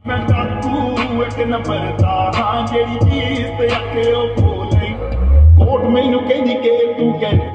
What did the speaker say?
मैं डाकू एक नंबर दा हां जेड़ी चीज ते आखे ओ बोले कोट मैनू कहंदी के तू कह